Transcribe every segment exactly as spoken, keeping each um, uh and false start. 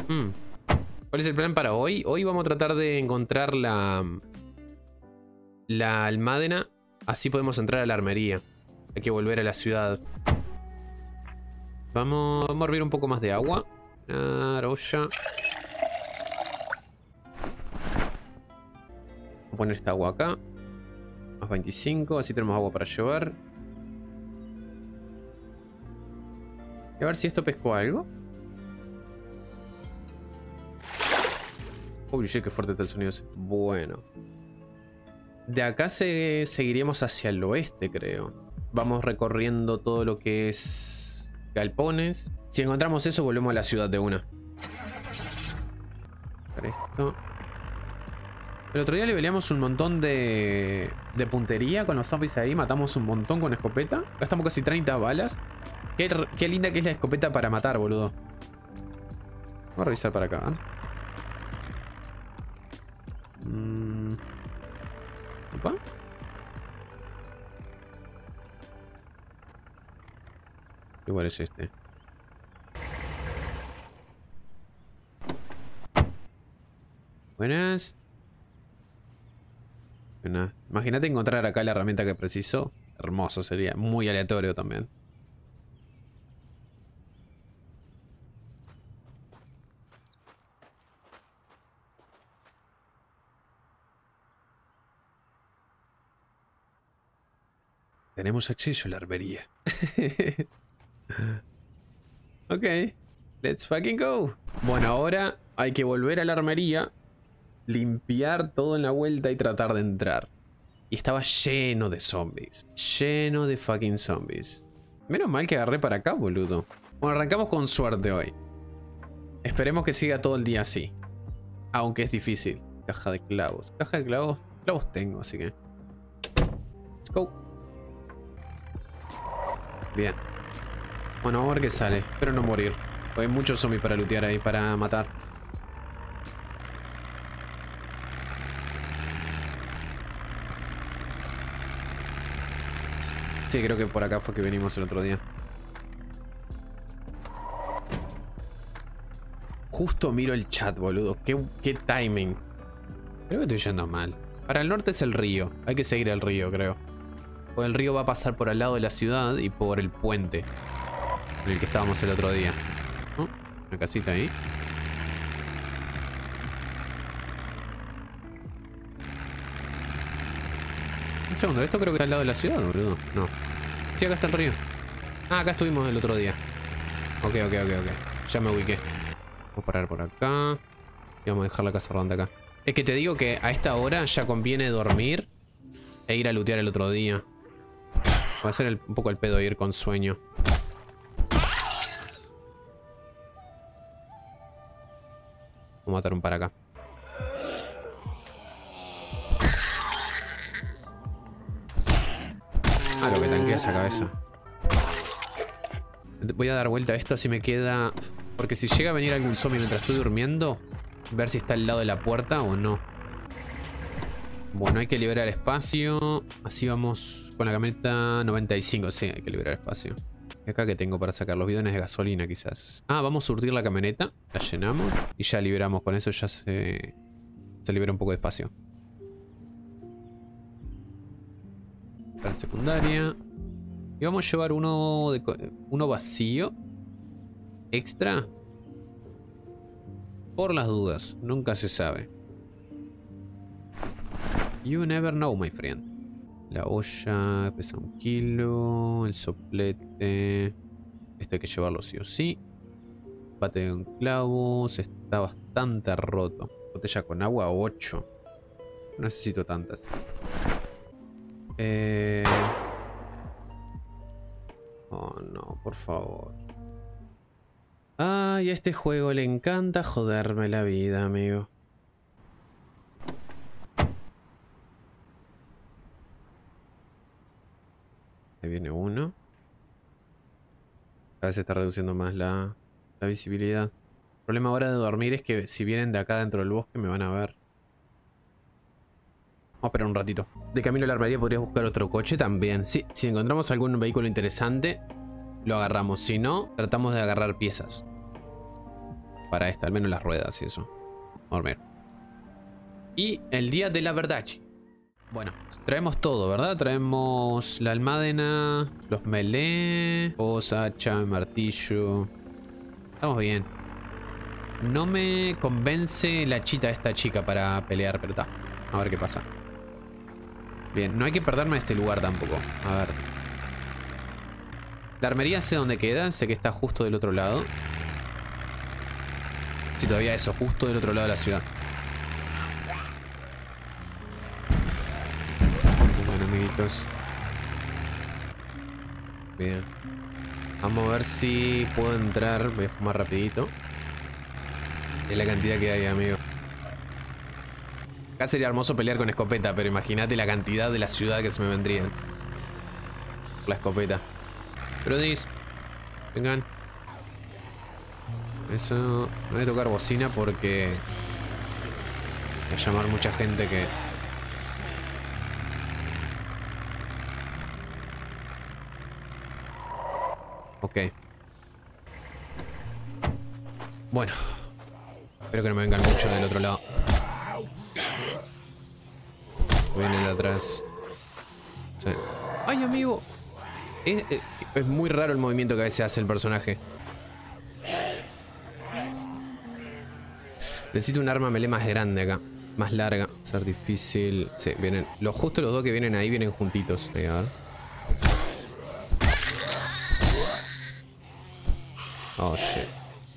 Hmm. ¿Cuál es el plan para hoy? Hoy vamos a tratar de encontrar la... La almádena. Así podemos entrar a la armería. Hay que volver a la ciudad. Vamos, vamos a hervir un poco más de agua. Una olla. Vamos a poner esta agua acá. Más veinticinco. Así tenemos agua para llevar. Y a ver si esto pescó algo. Uy, shit, qué fuerte está el sonido ese. Bueno. De acá se, seguiremos hacia el oeste, creo. Vamos recorriendo todo lo que es galpones. Si encontramos eso, volvemos a la ciudad de una. Para esto. El otro día le peleamos un montón de, de puntería con los zombies ahí. Matamos un montón con escopeta. Gastamos casi treinta balas. Qué, qué linda que es la escopeta para matar, boludo. Vamos a revisar para acá, ¿eh? Mm. Opa. Igual es este. Buenas. Buenas. Imagínate encontrar acá la herramienta que preciso. Hermoso sería. Muy aleatorio también. Tenemos acceso a la armería. Ok. Let's fucking go. Bueno, ahora hay que volver a la armería. Limpiar todo en la vuelta y tratar de entrar. Y estaba lleno de zombies. Lleno de fucking zombies. Menos mal que agarré para acá, boludo. Bueno, arrancamos con suerte hoy. Esperemos que siga todo el día así. Aunque es difícil. Caja de clavos. Caja de clavos. Clavos tengo, así que... Let's go. Bien. Bueno, vamos a ver qué sale. Espero no morir. Hay muchos zombies para lootear ahí, para matar. Sí, creo que por acá fue que venimos el otro día. Justo miro el chat, boludo. Qué, qué timing. Creo que estoy yendo mal. Para el norte es el río. Hay que seguir el río, creo. O el río va a pasar por al lado de la ciudad y por el puente en el que estábamos el otro día. Oh, una casita ahí. Un segundo, esto creo que está al lado de la ciudad, boludo. No. Sí, acá está el río. Ah, acá estuvimos el otro día. Ok, ok, ok, ok. Ya me ubiqué. Vamos a parar por acá. Y vamos a dejar la casa rodante acá. Es que te digo que a esta hora ya conviene dormir e ir a lootear el otro día. Va a ser el, un poco el pedo ir con sueño. Vamos a matar un para acá. Ah, lo que tanquea esa cabeza. Voy a dar vuelta a esto así me queda... Porque si llega a venir algún zombie mientras estoy durmiendo, ver si está al lado de la puerta o no. Bueno, hay que liberar espacio. Así vamos con la camioneta noventa y cinco. Sí, hay que liberar espacio. ¿Y acá qué tengo para sacar? Los bidones de gasolina quizás. Ah, vamos a surtir la camioneta. La llenamos y ya liberamos. Con eso ya se, se libera un poco de espacio. Plan secundaria. Y vamos a llevar uno, de, uno vacío. Extra. Por las dudas. Nunca se sabe. You never know, my friend. La olla pesa un kilo. El soplete. Esto hay que llevarlo sí o sí. Bate con clavos. Está bastante roto. Botella con agua ocho. No necesito tantas. Eh... Oh no, por favor. Ay, a este juego le encanta joderme la vida, amigo. Ahí viene uno. Cada vez se está reduciendo más la, la visibilidad. El problema ahora de dormir es que si vienen de acá dentro del bosque me van a ver. Vamos a esperar un ratito. De camino a la armería podrías buscar otro coche también. Sí, si encontramos algún vehículo interesante, lo agarramos. Si no, tratamos de agarrar piezas. para esta, al menos las ruedas y eso. Vamos a dormir. Y el día de la verdad. Bueno, traemos todo, ¿verdad? Traemos la almádena, los melee, cosa, hacha, martillo. Estamos bien. No me convence la chita de esta chica para pelear, pero está. A ver qué pasa. Bien, no hay que perderme en este lugar tampoco. A ver. La armería sé dónde queda. Sé que está justo del otro lado. Sí, todavía eso, justo del otro lado de la ciudad. Bueno, amiguitos. Bien. Vamos a ver si puedo entrar. Voy a fumar rapidito. Es la cantidad que hay, amigo. Acá sería hermoso pelear con escopeta, pero imagínate la cantidad de la ciudad que se me vendrían. La escopeta. Pero dis, vengan. Eso. Voy a tocar bocina porque voy a llamar mucha gente que... Ok. Bueno. Espero que no me vengan mucho del otro lado. Vienen de atrás. Sí. ¡Ay, amigo! Es, es, es muy raro el movimiento que a veces hace el personaje. Necesito un arma melee más grande acá. Más larga. Va a ser difícil. Sí, vienen. Lo justo los dos que vienen ahí vienen juntitos. Ahí, a ver. Oh, shit.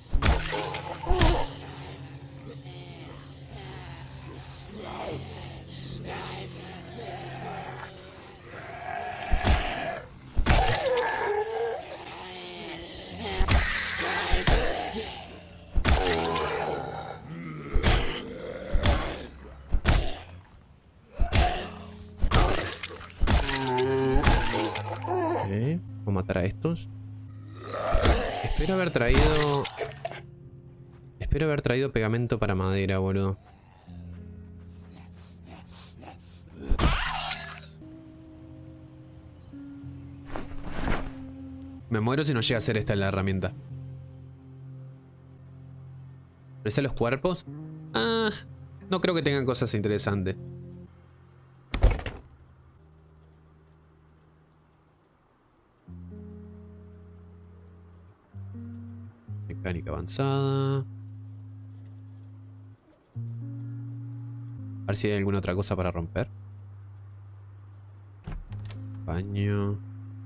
Okay. Voy a matar a estos. Espero haber traído... Espero haber traído pegamento para madera, boludo. Me muero si no llega a ser esta la herramienta. ¿Presa los cuerpos? Ah, no creo que tengan cosas interesantes. Mecánica avanzada. A ver si hay alguna otra cosa para romper. Baño.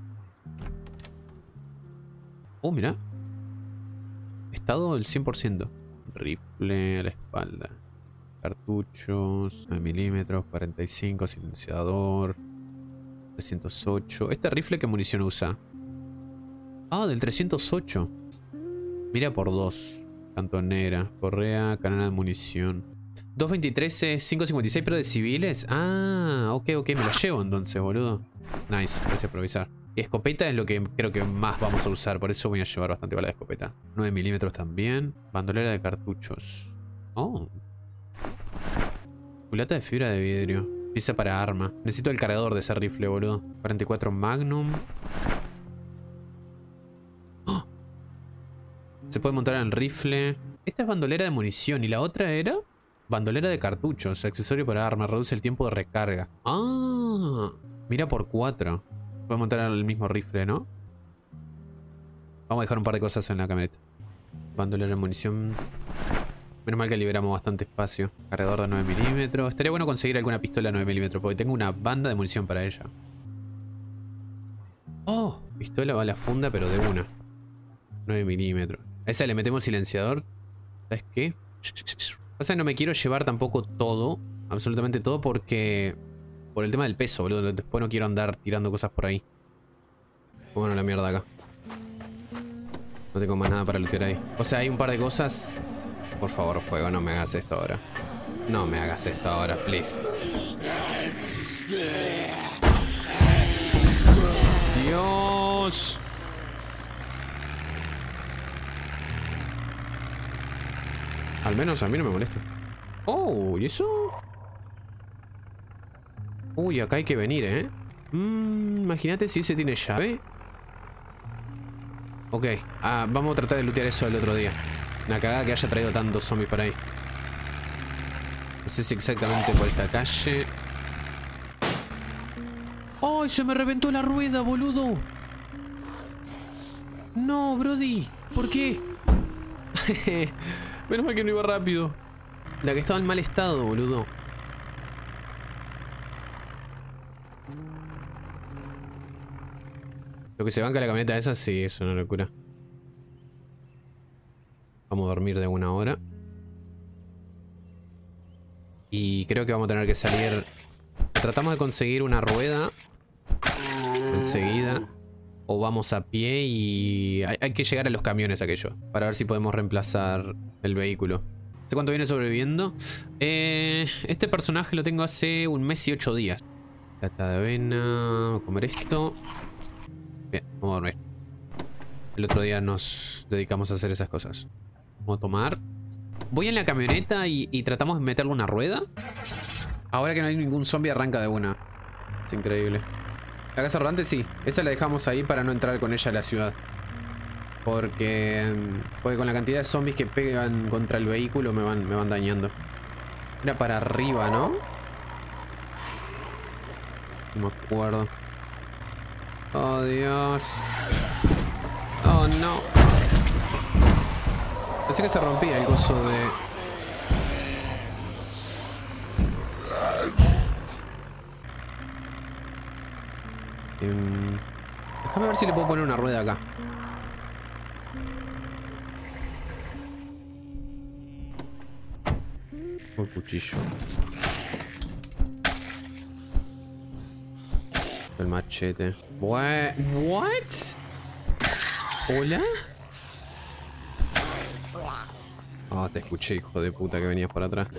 Oh, mira. Estado del cien por ciento. Rifle a la espalda. Cartuchos. nueve milímetros. cuarenta y cinco. Silenciador. trescientos ocho. ¿Este rifle qué munición usa? Ah, del trescientos ocho. Mira por dos. Cantonera. Correa. Canana de munición. dos veintitrés, cinco cincuenta y seis, pero de civiles. Ah, ok, ok. Me lo llevo entonces, boludo. Nice. Gracias por avisar. Y escopeta es lo que creo que más vamos a usar. Por eso voy a llevar bastante bala de escopeta. nueve milímetros también. Bandolera de cartuchos. Oh. Culata de fibra de vidrio. Pieza para arma. Necesito el cargador de ese rifle, boludo. cuarenta y cuatro Magnum. ¡Oh! Se puede montar en el rifle. Esta es bandolera de munición. ¿Y la otra era? Bandolera de cartuchos. Accesorio para arma. Reduce el tiempo de recarga. Ah. Mira por cuatro. Puedo montar el mismo rifle, ¿no? Vamos a dejar un par de cosas en la camioneta. Bandolera de munición. Menos mal que liberamos bastante espacio. Cargador de nueve milímetros. Estaría bueno conseguir alguna pistola de nueve milímetros porque tengo una banda de munición para ella. Oh, pistola va a la funda pero de una. nueve milímetros. A esa le metemos silenciador. ¿Sabes qué? Pasa que no me quiero llevar tampoco todo. Absolutamente todo porque... Por el tema del peso, boludo. Después no quiero andar tirando cosas por ahí. Bueno, la mierda acá. No tengo más nada para lootear ahí. O sea, hay un par de cosas. Por favor, juego, no me hagas esto ahora. No me hagas esto ahora, please. Dios. Al menos a mí no me molesta. Oh, ¿y eso? Uy, acá hay que venir, ¿eh? Mm, imagínate si ese tiene llave. Ok, ah, vamos a tratar de lootear eso el otro día. Una cagada que haya traído tantos zombies por ahí. No sé si exactamente por esta calle. ¡Ay! Se me reventó la rueda, boludo. No, Brody. ¿Por qué? Menos mal que no iba rápido. La que estaba en mal estado, boludo. Lo que se banca la camioneta esa, sí, es una locura. Vamos a dormir de una hora. Y creo que vamos a tener que salir. Tratamos de conseguir una rueda enseguida. O vamos a pie y... Hay, hay que llegar a los camiones aquello. Para ver si podemos reemplazar el vehículo. No sé cuánto viene sobreviviendo. Eh, este personaje lo tengo hace un mes y ocho días. Lata de avena. Vamos a comer esto. Bien, vamos a dormir. El otro día nos dedicamos a hacer esas cosas. Vamos a tomar. Voy en la camioneta y, y tratamos de meterle una rueda. Ahora que no hay ningún zombie arranca de una. Es increíble. La casa rodante sí. Esa la dejamos ahí para no entrar con ella a la ciudad. Porque... Porque con la cantidad de zombies que pegan contra el vehículo me van, me van dañando. Era para arriba, ¿no? No me acuerdo. Oh, Dios. Oh, no. Pensé que se rompía el gozo de... Um, déjame ver si le puedo poner una rueda acá. Un cuchillo. El machete. What? What? ¿Hola? Ah, oh, te escuché, hijo de puta, que venías por atrás.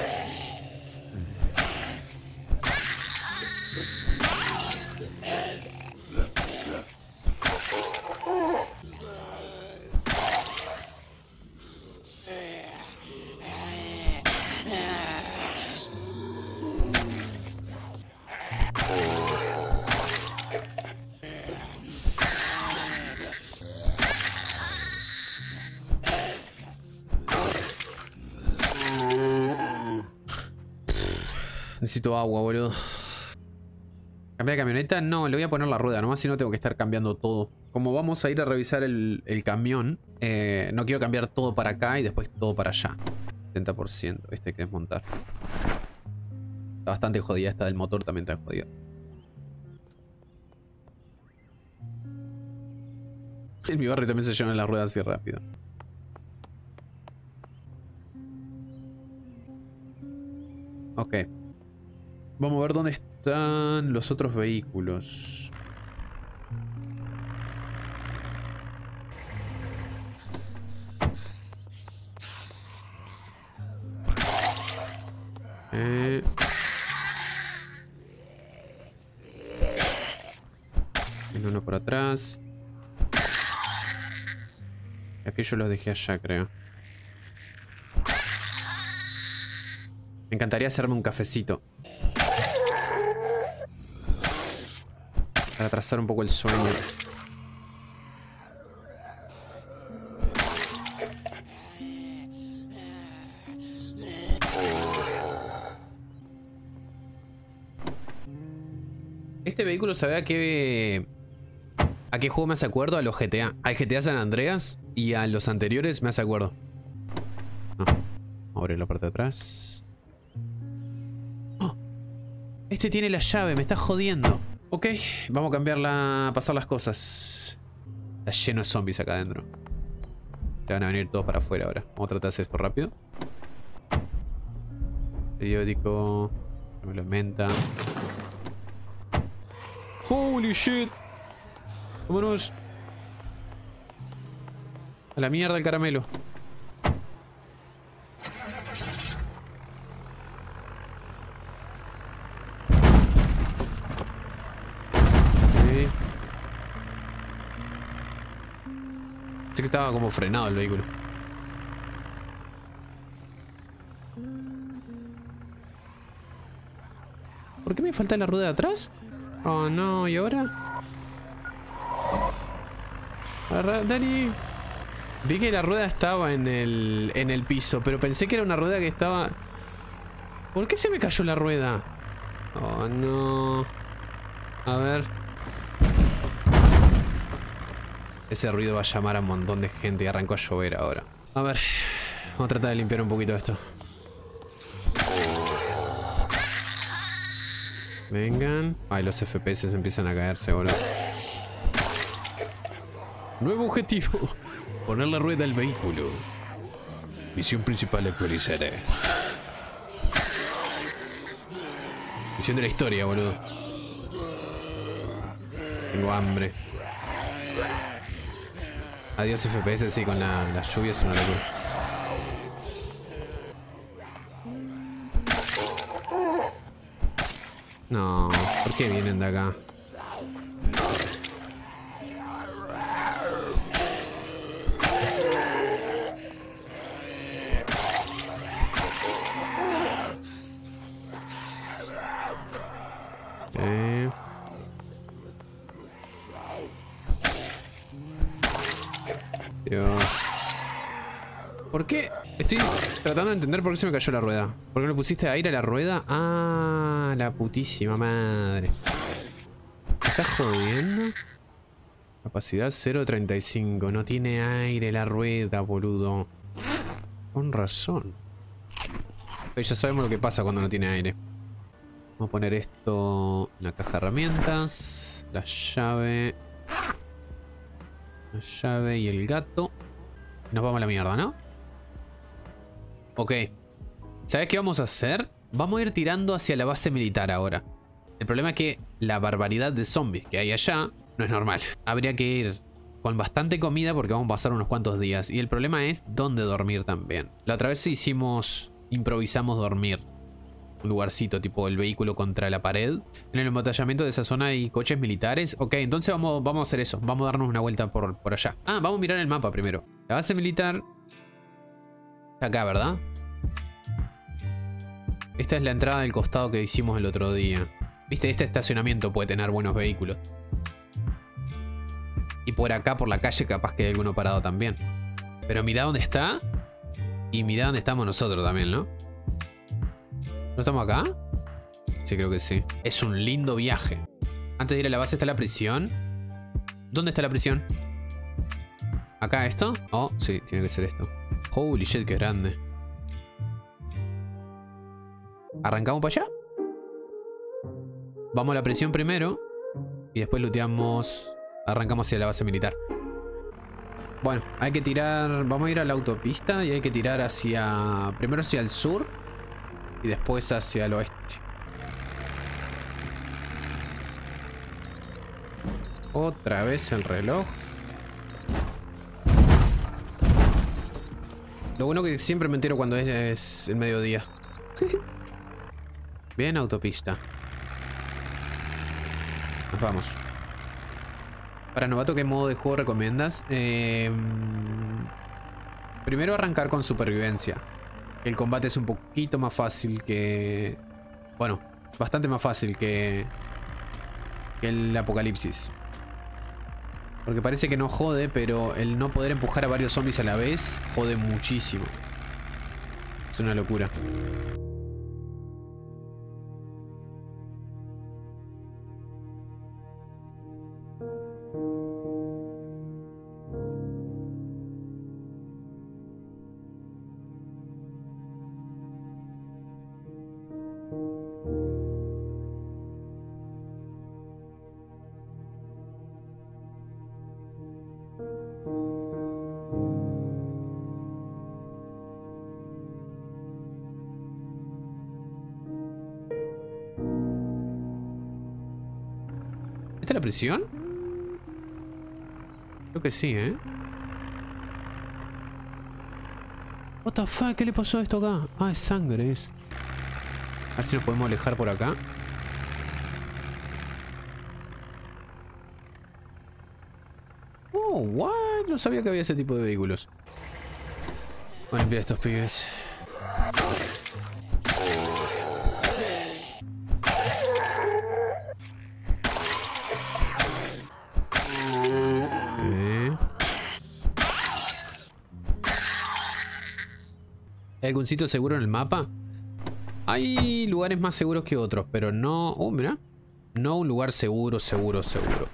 Necesito agua, boludo. ¿Cambiar de camioneta? No, le voy a poner la rueda. Nomás si no tengo que estar cambiando todo. Como vamos a ir a revisar el, el camión, eh, no quiero cambiar todo para acá y después todo para allá. setenta por ciento. Este hay que desmontar. Está bastante jodida esta del motor, también está jodida. En mi barrio también se llevan las ruedas así rápido. Ok. Vamos a ver dónde están los otros vehículos. Eh... Viene uno por atrás. Aquello los dejé allá, creo. Me encantaría hacerme un cafecito. Para atrasar un poco el sueño. Este vehículo, ¿sabe a qué... a qué juego me hace acuerdo? A los G T A. Al G T A San Andreas y a los anteriores me hace acuerdo. No. Abre la parte de atrás. ¡Oh! Este tiene la llave, me está jodiendo. Ok, vamos a cambiarla, a pasar las cosas. Está lleno de zombies acá adentro. Ya van a venir todos para afuera ahora. Vamos a tratar de hacer esto rápido. Periódico. Me lo menta. Holy shit. Vámonos. A la mierda el caramelo. Sé que estaba como frenado el vehículo. ¿Por qué me falta la rueda de atrás? Oh no, ¿y ahora? Agarra, Dani. Vi que la rueda estaba en el, en el piso, pero pensé que era una rueda que estaba... ¿Por qué se me cayó la rueda? Oh, no. A ver. Ese ruido va a llamar a un montón de gente y arrancó a llover ahora. A ver. Vamos a tratar de limpiar un poquito esto. Vengan. Ay, los F P S empiezan a caerse, boludo. Nuevo objetivo. Poner la rueda al vehículo. Misión principal actualizada. Misión de la historia, boludo. Tengo hambre. Adiós F P S, sí, con la, la lluvia es una locura. No, ¿por qué vienen de acá? Eh. Dios. ¿Por qué? Estoy tratando de entender por qué se me cayó la rueda. ¿Por qué le pusiste aire a la rueda? Ah, la putísima madre. ¿Me estás jodiendo? Capacidad cero punto treinta y cinco. No tiene aire la rueda, boludo. Con razón. Pero ya sabemos lo que pasa cuando no tiene aire. Vamos a poner esto en la caja de herramientas. La llave. La llave y el gato. Nos vamos a la mierda, ¿no? Ok. ¿Sabes qué vamos a hacer? Vamos a ir tirando hacia la base militar ahora. El problema es que la barbaridad de zombies que hay allá no es normal. Habría que ir con bastante comida porque vamos a pasar unos cuantos días. Y el problema es dónde dormir también. La otra vez hicimos... Improvisamos dormir. Un lugarcito tipo el vehículo contra la pared. En el embotellamiento de esa zona hay coches militares. Ok, entonces vamos, vamos a hacer eso. Vamos a darnos una vuelta por, por allá. Ah, vamos a mirar el mapa primero. La base militar... Está acá, ¿verdad? Esta es la entrada del costado que hicimos el otro día. Viste, este estacionamiento puede tener buenos vehículos. Y por acá, por la calle, capaz que hay alguno parado también. Pero mirá dónde está. Y mirá dónde estamos nosotros también, ¿no? ¿No estamos acá? Sí, creo que sí. Es un lindo viaje. Antes de ir a la base está la prisión. ¿Dónde está la prisión? ¿Acá esto? Oh, sí, tiene que ser esto. Holy shit, qué grande. ¿Arrancamos para allá? Vamos a la prisión primero. Y después looteamos. Arrancamos hacia la base militar. Bueno, hay que tirar... Vamos a ir a la autopista y hay que tirar hacia... Primero hacia el sur. Y después hacia el oeste. Otra vez el reloj. Lo bueno que siempre me entero cuando es, es el mediodía. Bien, autopista. Nos vamos. Para novato, ¿qué modo de juego recomiendas? Eh, primero arrancar con supervivencia. El combate es un poquito más fácil que... Bueno, bastante más fácil que... Que el apocalipsis. Porque parece que no jode, pero el no poder empujar a varios zombies a la vez jode muchísimo. Es una locura. ¿Esta es la prisión? Creo que sí, ¿eh? What the fuck, ¿qué le pasó a esto acá? Ah, es sangre, es. A ver si nos podemos alejar por acá. Oh, what? No sabía que había ese tipo de vehículos. Voy a limpiar a estos pibes. ¿Hay algún sitio seguro en el mapa? Hay lugares más seguros que otros, pero no... Oh, mira. No un lugar seguro, seguro, seguro.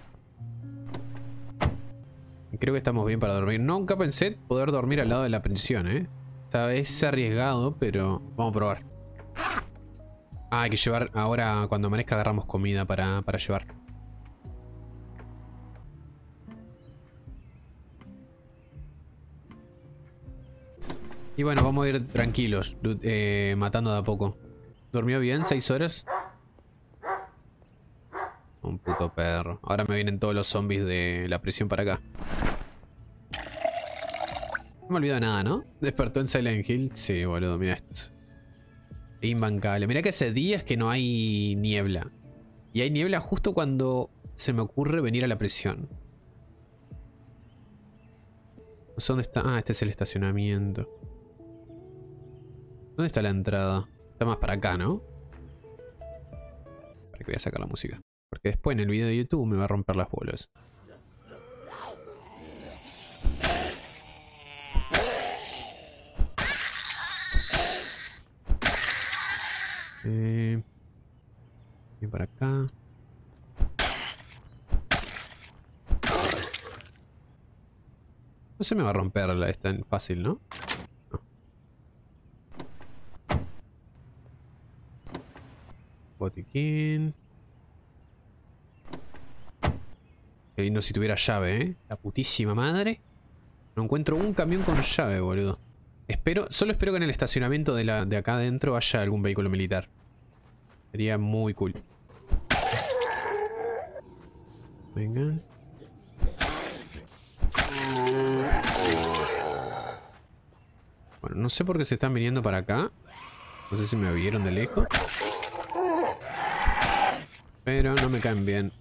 Creo que estamos bien para dormir. Nunca pensé poder dormir al lado de la prisión, ¿eh? O sea, es arriesgado, pero vamos a probar. Ah, hay que llevar... Ahora, cuando amanezca, agarramos comida para, para llevar. Y bueno, vamos a ir tranquilos, eh, matando de a poco. ¿Durmió bien? ¿Seis horas? Un puto perro. Ahora me vienen todos los zombies de la prisión para acá. No me olvido de nada, ¿no? Despertó en Silent Hill. Sí, boludo, mira esto. Imbancable. Mira que hace días que no hay niebla. Y hay niebla justo cuando se me ocurre venir a la prisión. No sé dónde está. Ah, este es el estacionamiento. ¿Dónde está la entrada? Está más para acá, ¿no? Para que voy a sacar la música. Porque después en el video de YouTube me va a romper las bolas. Eh, y para acá. No se me va a romper la esta fácil, ¿no? No. Botiquín. Qué lindo si tuviera llave, ¿eh? La putísima madre. No encuentro un camión con llave, boludo. Espero, solo espero que en el estacionamiento de, la, de acá adentro haya algún vehículo militar. Sería muy cool. Vengan. Bueno, no sé por qué se están viniendo para acá. No sé si me vieron de lejos. Pero no me caen bien.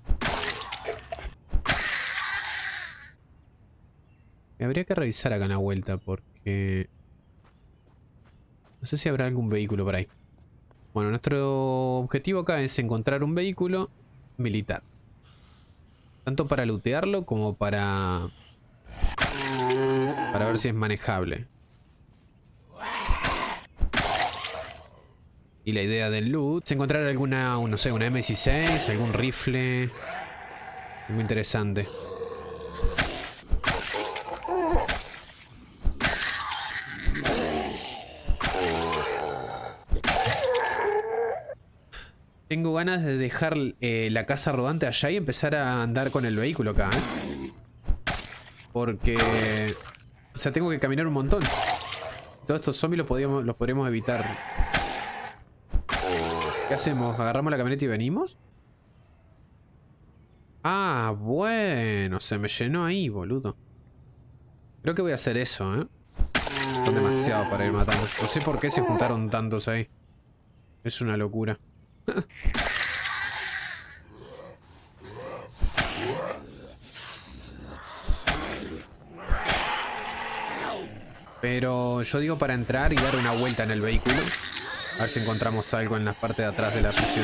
Me habría que revisar acá en la vuelta porque... No sé si habrá algún vehículo por ahí. Bueno, nuestro objetivo acá es encontrar un vehículo militar. Tanto para lootearlo como para... Para ver si es manejable. Y la idea del loot es encontrar alguna, no sé, una eme dieciséis, algún rifle. Muy interesante. Tengo ganas de dejar eh, la casa rodante allá y empezar a andar con el vehículo acá, ¿eh? Porque... O sea, tengo que caminar un montón. Todos estos zombies los, podíamos, los podríamos evitar. ¿Qué hacemos? ¿Agarramos la camioneta y venimos? Ah, bueno. Se me llenó ahí, boludo. Creo que voy a hacer eso, ¿eh? Son demasiados para ir matando. No sé por qué se juntaron tantos ahí. Es una locura. Pero yo digo para entrar y dar una vuelta en el vehículo. A ver si encontramos algo en la parte de atrás de la prisión.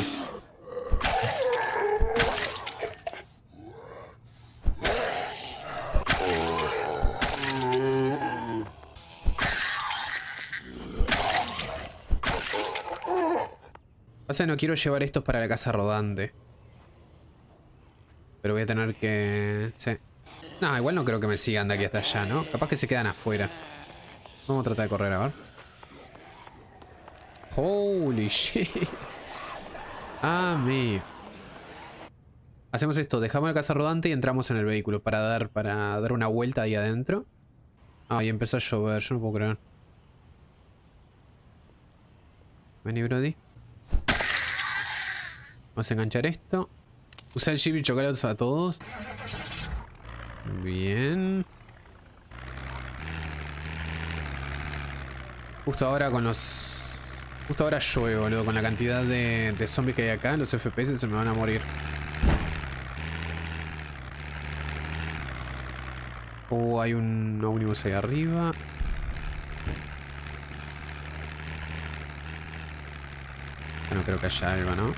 Pasa que no quiero llevar estos para la casa rodante. Pero voy a tener que... Sí. No, igual no creo que me sigan de aquí hasta allá, ¿no? Capaz que se quedan afuera. Vamos a tratar de correr, a ver. Holy shit. Ah, me. Hacemos esto, dejamos la casa rodante y entramos en el vehículo para dar, para dar una vuelta ahí adentro. Ah, y empezó a llover, yo no puedo creer. Vení, Brody. Vamos a enganchar esto. Usa el chip y chocolates a todos. Bien. Justo ahora con los... Justo ahora llueve, boludo. Con la cantidad de, de zombies que hay acá, los F P S se me van a morir. Oh, hay un ómnibus ahí arriba. No creo que haya algo, ¿no?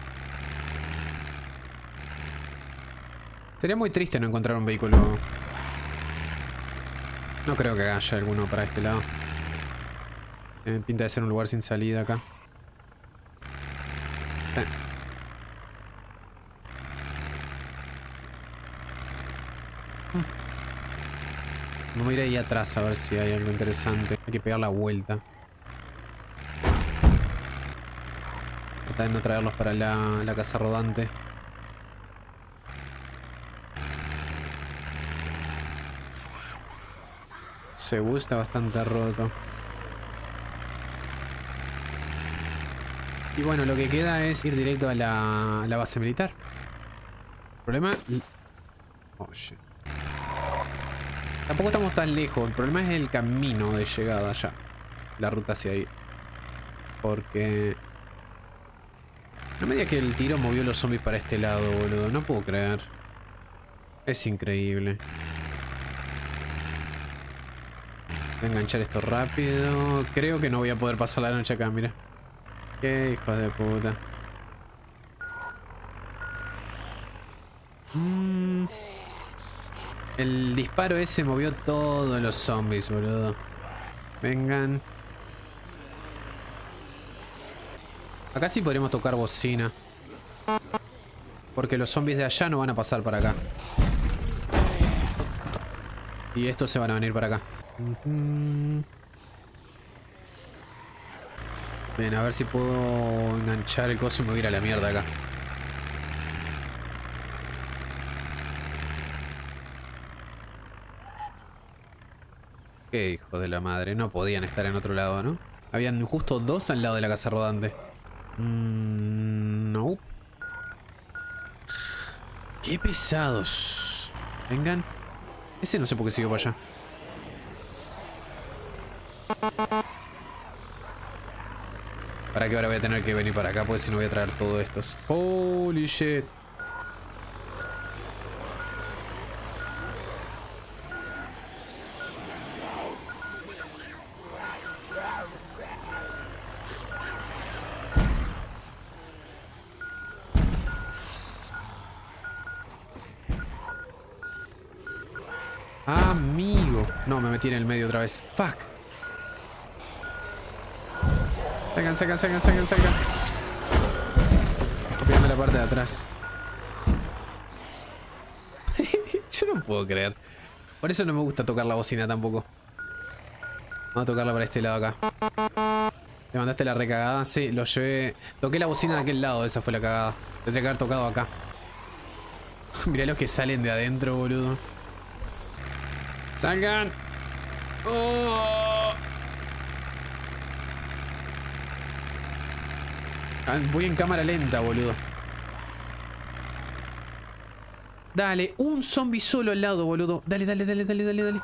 Sería muy triste no encontrar un vehículo. No creo que haya alguno para este lado. Eh, pinta de ser un lugar sin salida acá. Eh. Vamos a ir ahí atrás a ver si hay algo interesante. Hay que pegar la vuelta. Tratar de no traerlos para la, la casa rodante. Cebú está bastante roto. Y bueno, lo que queda es ir directo a la, a la base militar. El problema... Oh, shit. Tampoco estamos tan lejos. El problema es el camino de llegada allá. La ruta hacia ahí. Porque... No me digas que el tiro movió los zombies para este lado, boludo. No puedo creer. Es increíble. Voy a enganchar esto rápido. Creo que no voy a poder pasar la noche acá, mira. Qué hijos de puta. Mm. El disparo ese movió todos los zombies, boludo. Vengan. Acá sí podríamos tocar bocina. Porque los zombies de allá no van a pasar para acá. Y estos se van a venir para acá. Uh-huh. Bien, a ver si puedo enganchar el coso y me voy a ir a la mierda acá. Qué hijos de la madre, no podían estar en otro lado, ¿no? Habían justo dos al lado de la casa rodante. Mm, no. Qué pesados. Vengan. Ese no sé por qué siguió para allá. Para que ahora voy a tener que venir para acá, porque si no voy a traer todos estos. Holy shit. Amigo. No, me metí en el medio otra vez. Fuck. Salgan, salgan, salgan, salgan, salgan. Copiando la parte de atrás. Yo no puedo creer. Por eso no me gusta tocar la bocina tampoco. Vamos a tocarla para este lado acá. ¿Le mandaste la recagada? Sí, lo llevé. Toqué la bocina de aquel lado, esa fue la cagada. Tendría que haber tocado acá. Mirá los que salen de adentro, boludo. ¡Salgan! ¡Oh! Voy en cámara lenta, boludo. Dale, un zombie solo al lado, boludo. Dale, dale, dale, dale, dale, dale.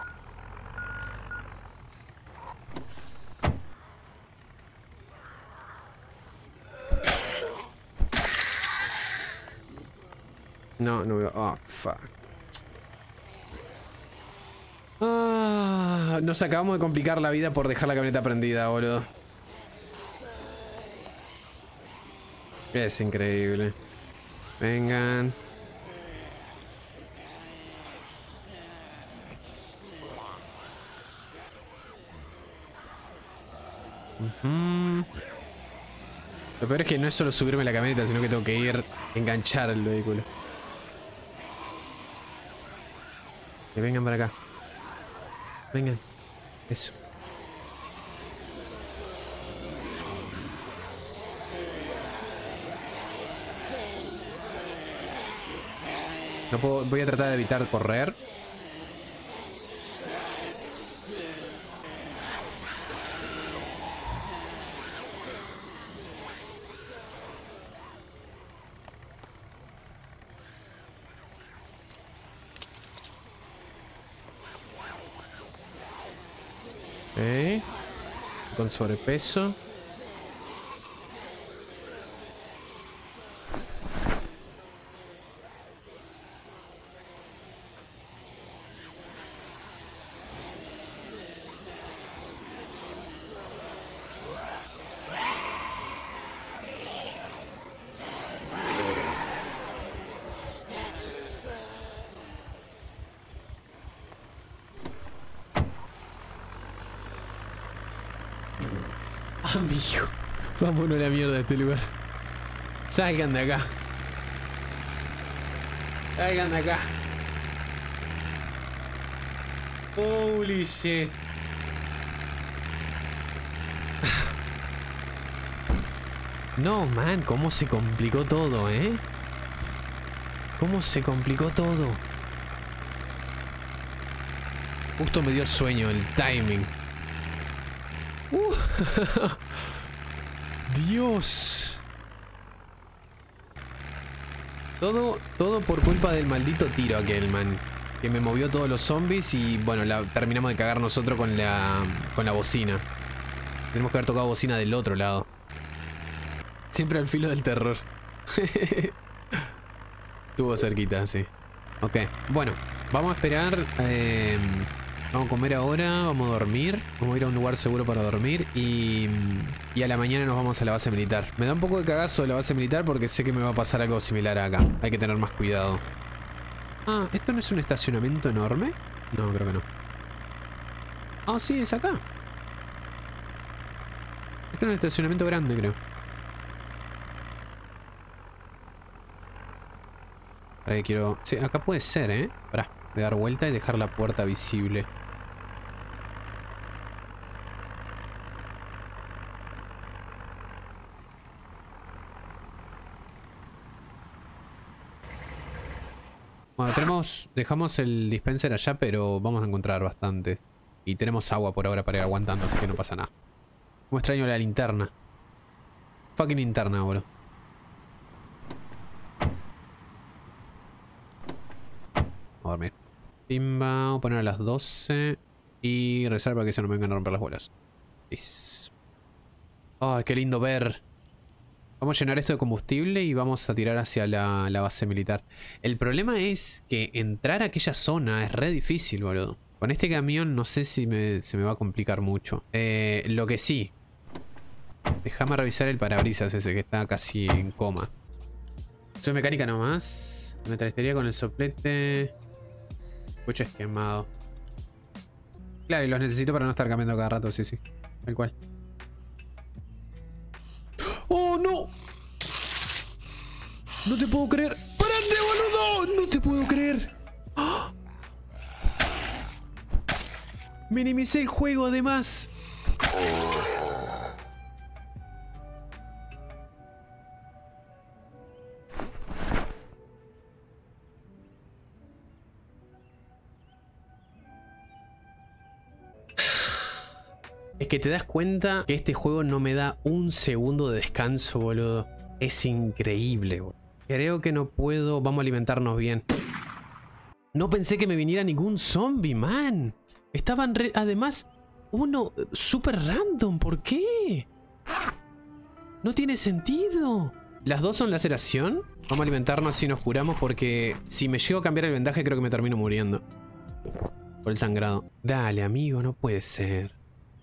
No, no veo. Oh, fuck. Ah, nos acabamos de complicar la vida por dejar la camioneta prendida, boludo. Es increíble. Vengan. Uh-huh. Lo peor es que no es solo subirme a la camioneta, sino que tengo que ir a enganchar el vehículo. Que vengan para acá. Vengan. Eso. No puedo, voy a tratar de evitar correr. Okay. Con sobrepeso. Amigo, vámonos a la mierda de este lugar. Salgan de acá. Salgan de acá. Holy shit. No, man, cómo se complicó todo, ¿eh? Cómo se complicó todo. Justo me dio sueño el timing. Uh. Dios. Todo, todo por culpa del maldito tiro aquel, man. Que me movió todos los zombies y bueno, la, terminamos de cagar nosotros con la, con la bocina. Tenemos que haber tocado bocina del otro lado. Siempre al filo del terror. Estuvo cerquita, sí. Ok, bueno, vamos a esperar. Eh, vamos a comer ahora, vamos a dormir. Vamos a ir a un lugar seguro para dormir. Y, y a la mañana nos vamos a la base militar. Me da un poco de cagazo la base militar porque sé que me va a pasar algo similar acá. Hay que tener más cuidado. Ah, ¿esto no es un estacionamiento enorme? No, creo que no. Ah, sí, es acá. Esto es un estacionamiento grande, creo. Ahora que quiero... Sí, acá puede ser, ¿eh? Pará, voy a dar vuelta y dejar la puerta visible. Bueno, tenemos... Dejamos el dispenser allá, pero vamos a encontrar bastante. Y tenemos agua por ahora para ir aguantando, así que no pasa nada. Como extraño la linterna. Fucking linterna, boludo. Vamos a dormir. Pimba, vamos a poner a las doce. Y rezar para que se no me vengan a romper las bolas. Yes. Ay, qué lindo ver. Vamos a llenar esto de combustible y vamos a tirar hacia la, la base militar. El problema es que entrar a aquella zona es re difícil, boludo. Con este camión no sé si me, se me va a complicar mucho. Eh, lo que sí. Déjame revisar el parabrisas ese que está casi en coma. Soy mecánica nomás. Metalestería con el soplete. Coche esquemado. Claro, y los necesito para no estar cambiando cada rato, sí, sí. Tal cual. ¡Oh, no! No te puedo creer. ¡Parate, boludo! No te puedo creer. ¡Oh! Minimicé el juego, además. Es que te das cuenta que este juego no me da un segundo de descanso, boludo. Es increíble, boludo. Creo que no puedo... Vamos a alimentarnos bien. No pensé que me viniera ningún zombie, man. Estaban re... Además, uno súper random. ¿Por qué? No tiene sentido. Las dos son laceración. Vamos a alimentarnos así nos curamos porque si me llego a cambiar el vendaje creo que me termino muriendo. Por el sangrado. Dale, amigo, no puede ser.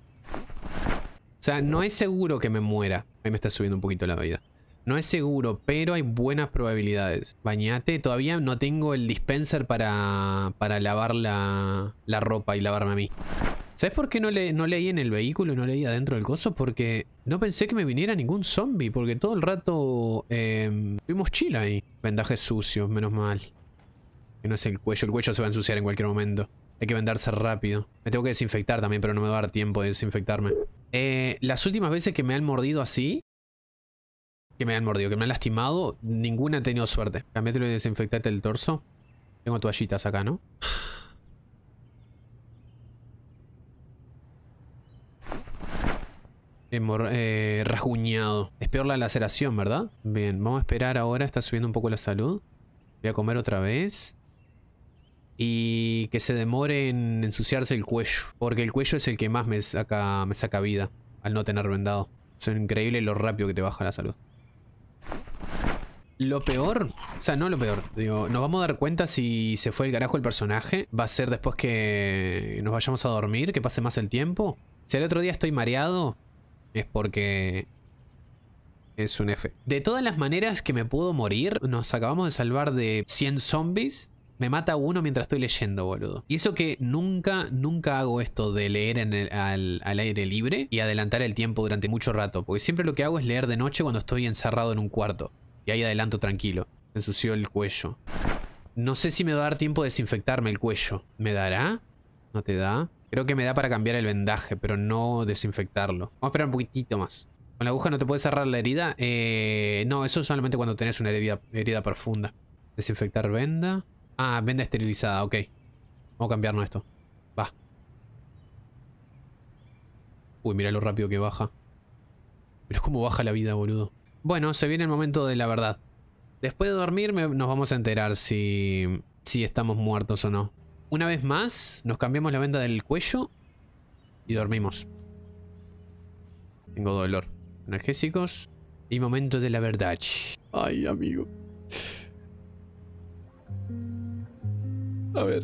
O sea, no es seguro que me muera. Ahí me está subiendo un poquito la vida. No es seguro, pero hay buenas probabilidades. Bañate. Todavía no tengo el dispenser para, para lavar la, la ropa y lavarme a mí. ¿Sabes por qué no, le, no leí en el vehículo? No leí adentro del coso. Porque no pensé que me viniera ningún zombie. Porque todo el rato eh, vimos chill ahí. Vendajes sucios, menos mal. Que no es el cuello. El cuello se va a ensuciar en cualquier momento. Hay que vendarse rápido. Me tengo que desinfectar también, pero no me va a dar tiempo de desinfectarme. Eh, las últimas veces que me han mordido así... Que me han mordido, que me han lastimado, ninguna ha tenido suerte. Cambiátelo y desinfectate el torso. Tengo toallitas acá, ¿no? Hemor eh, rasguñado. Es peor la laceración, ¿verdad? Bien, vamos a esperar ahora. Está subiendo un poco la salud. Voy a comer otra vez. Y que se demore en ensuciarse el cuello. Porque el cuello es el que más me saca, me saca vida. Al no tener vendado. Es increíble lo rápido que te baja la salud. Lo peor, o sea, no lo peor, digo, nos vamos a dar cuenta si se fue el carajo el personaje. Va a ser después que nos vayamos a dormir, que pase más el tiempo. Si al otro día estoy mareado, es porque es un F. De todas las maneras que me puedo morir, nos acabamos de salvar de cien zombies. Me mata uno mientras estoy leyendo, boludo. Y eso que nunca, nunca hago esto de leer en el, al, al aire libre y adelantar el tiempo durante mucho rato. Porque siempre lo que hago es leer de noche cuando estoy encerrado en un cuarto. Y ahí adelanto tranquilo. Me ensució el cuello. No sé si me va a dar tiempo de desinfectarme el cuello. ¿Me dará? ¿No te da? Creo que me da para cambiar el vendaje, pero no desinfectarlo. Vamos a esperar un poquitito más. ¿Con la aguja no te puede cerrar la herida? Eh, no, eso es solamente cuando tenés una herida, herida profunda. Desinfectar venda. Ah, venda esterilizada, ok. Vamos a cambiarnos esto. Va. Uy, mira lo rápido que baja. Pero cómo baja la vida, boludo. Bueno, se viene el momento de la verdad. Después de dormir me, nos vamos a enterar si, si estamos muertos o no. Una vez más, nos cambiamos la venda del cuello y dormimos. Tengo dolor. Analgésicos y momento de la verdad. Ay, amigo. A ver.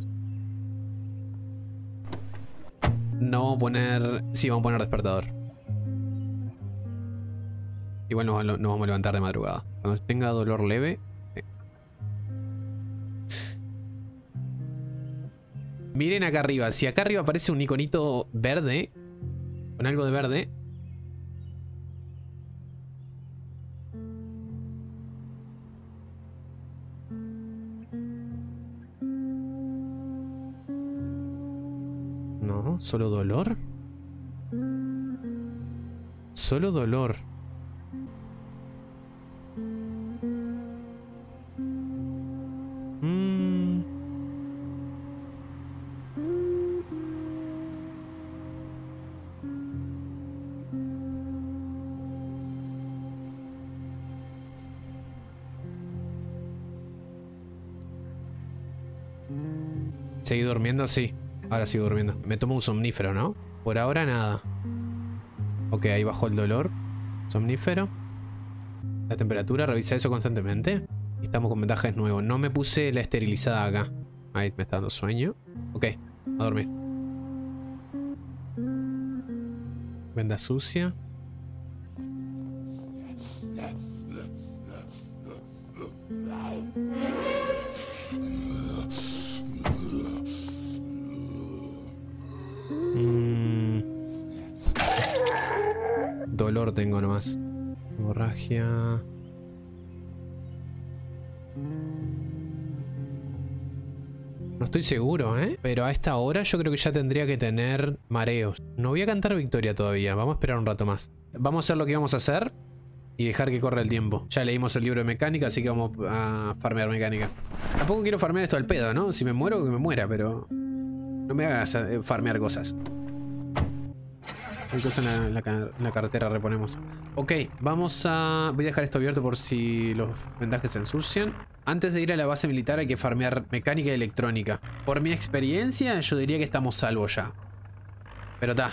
No vamos a poner... Sí, vamos a poner despertador. Igual nos, nos vamos a levantar de madrugada. Cuando tenga dolor leve... Sí. Miren acá arriba. Si acá arriba aparece un iconito verde, con algo de verde... No, solo dolor. Solo dolor. Mm. ¿Seguí durmiendo? Sí. Ahora sigo durmiendo. Me tomo un somnífero, ¿no? Por ahora nada. Ok, ahí bajó el dolor. Somnífero. La temperatura, revisa eso constantemente. Y estamos con vendajes nuevos. No me puse la esterilizada acá. Ahí me está dando sueño. Ok, a dormir. Venda sucia. Dolor tengo nomás. Hemorragia. No estoy seguro, ¿eh? Pero a esta hora yo creo que ya tendría que tener mareos. No voy a cantar victoria todavía. Vamos a esperar un rato más. Vamos a hacer lo que vamos a hacer y dejar que corra el tiempo. Ya leímos el libro de mecánica, así que vamos a farmear mecánica. Tampoco quiero farmear esto al pedo, ¿no? Si me muero, que me muera, pero... No me hagas farmear cosas. Hay cosas en la, en, la, en la carretera, reponemos. Ok, vamos a... Voy a dejar esto abierto por si los vendajes se ensucian. Antes de ir a la base militar hay que farmear mecánica y electrónica. Por mi experiencia, yo diría que estamos salvos ya. Pero está.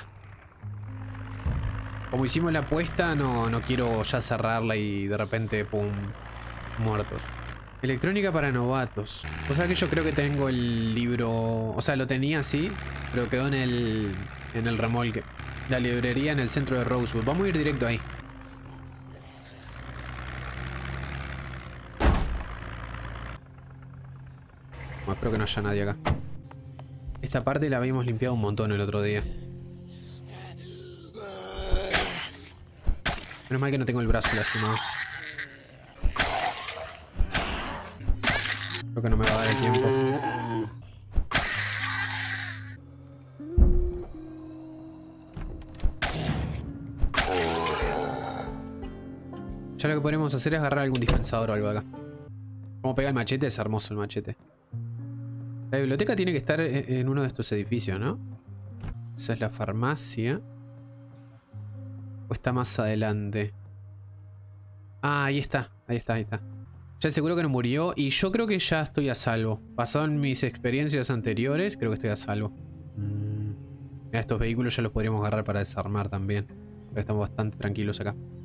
Como hicimos la apuesta, no, no quiero ya cerrarla y de repente, pum, muertos. Electrónica para novatos. O sea que yo creo que tengo el libro... O sea, lo tenía así, pero quedó en el, en el remolque. La librería en el centro de Rosewood. Vamos a ir directo ahí. Bueno, espero que no haya nadie acá. Esta parte la habíamos limpiado un montón el otro día. Menos mal que no tengo el brazo lastimado. Creo que no me va a dar el tiempo. Ya lo que podemos hacer es agarrar algún dispensador o algo acá. Como pega el machete, es hermoso el machete. La biblioteca tiene que estar en uno de estos edificios, ¿no? Esa es la farmacia. ¿O está más adelante? Ah, ahí está, ahí está, ahí está. Ya seguro que no murió y yo creo que ya estoy a salvo. Basado en mis experiencias anteriores, creo que estoy a salvo. Mm. Estos vehículos ya los podríamos agarrar para desarmar también. Estamos bastante tranquilos acá.